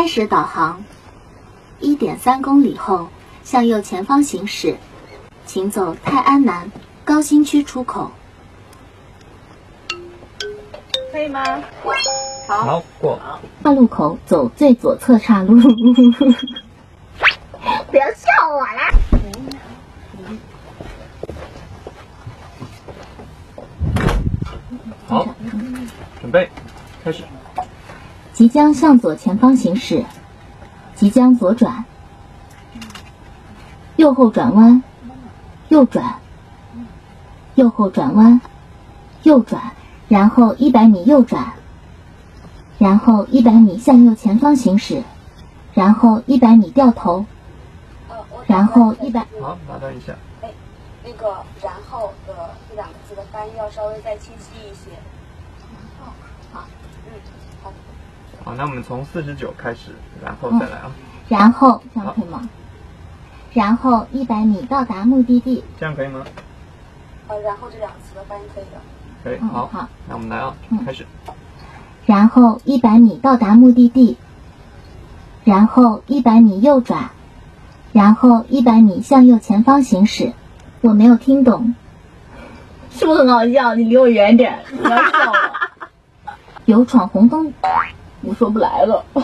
始导航。1.3公里后，向右前方行驶，请走泰安南高新区出口。 可以吗？ 好，过。 岔路口走最左侧岔路。 不要笑我啦！ 好，准备，开始。 即将向左前方行驶，即将左转，右后转弯，右转，右后转弯，右转，然后100米右转，然后100米向右前方行驶，然后100米掉头，然后100。 好，打断一下。 那个“然后”的这两个字的发音要稍微再清晰一些。好，好。 好，那我们从49开始，然后再来啊。 然后这样可以吗？然后100米到达目的地。 这样可以吗？ 然后这两个词的发音可以的。 可以，好，那我们来啊，开始。 然后100米到达目的地，然后100米右转，然后100米向右前方行驶。我没有听懂， 是不是很好笑？你离我远点，不要笑我。 有闯红灯， 我说不来了。到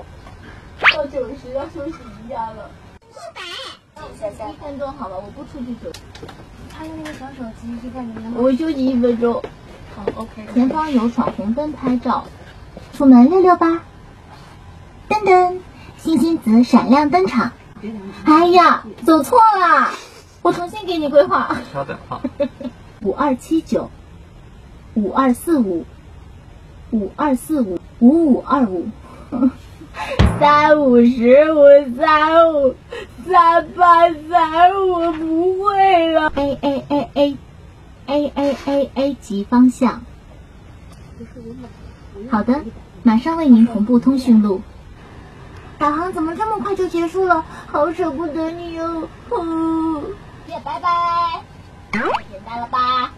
90要休息一下了。100分钟好吧，我不出去走。他用那个小手机就在里面。我休息1分钟。好 ，OK。 前方有闯红灯，拍照。出门668。噔噔，星星子闪亮登场。哎呀，走错了，我重新给你规划。 稍等，好。 5279、5245、5245、5525、 355、35、3835，不会了。 A 及方向。好的，马上为您同步通讯录。导航怎么这么快就结束了？好舍不得你哦。 拜拜。简单了吧？